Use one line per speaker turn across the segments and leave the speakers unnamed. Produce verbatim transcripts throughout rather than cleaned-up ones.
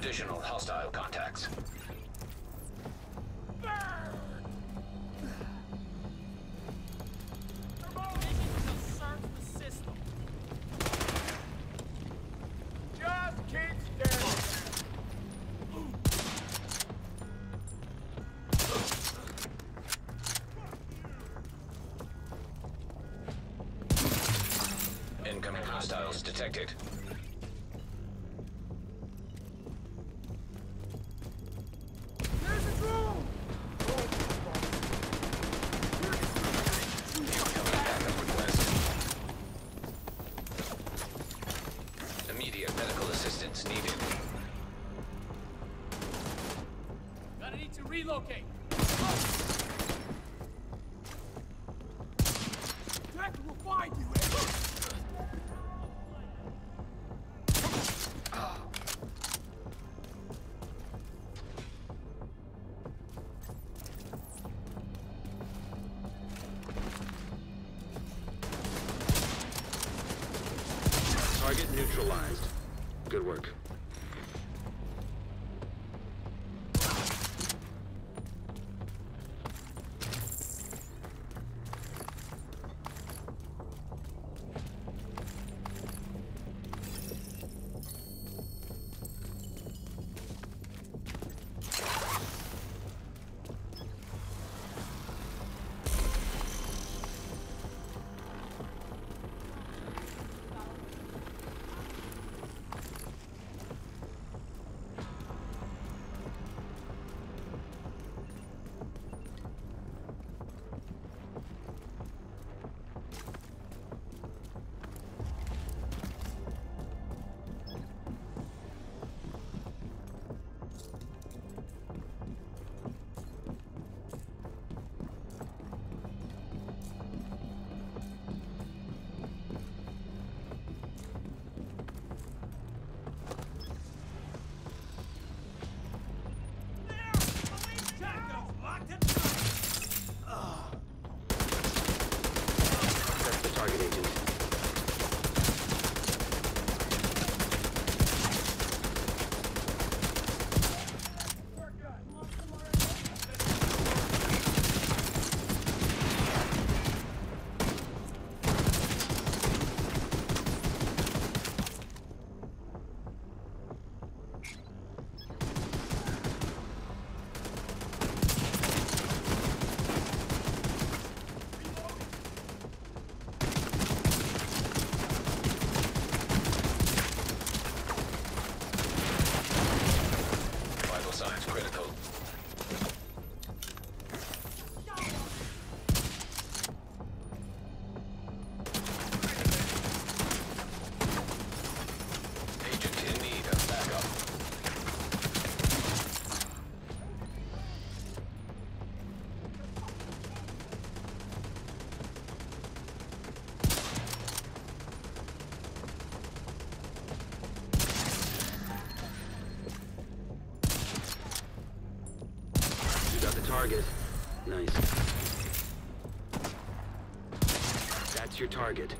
Additional hostile contacts. Incoming hostiles detected.
There's a drone!
Incoming backup request. Immediate medical assistance needed.
Gonna need to relocate. Jack will find you.
Target neutralized. Good work. That's the target, agent.
Vital signs critical. Agent in need of backup.
Got the target. Nice. That's your target.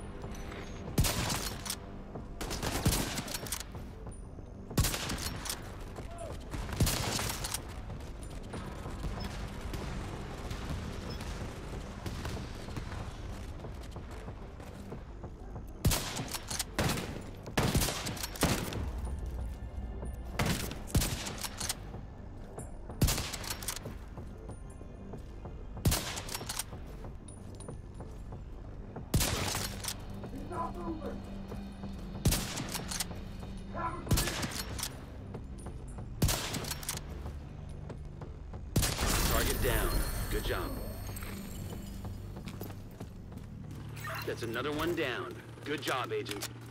Target down. Good job. That's another one down. Good job, agent.